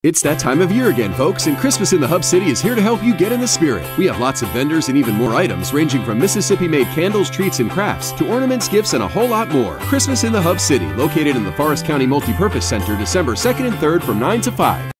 It's that time of year again, folks, and Christmas in the Hub City is here to help you get in the spirit. We have lots of vendors and even more items, ranging from Mississippi-made candles, treats, and crafts to ornaments, gifts, and a whole lot more. Christmas in the Hub City, located in the Forest County Multipurpose Center, December 2nd and 3rd from 9 to 5.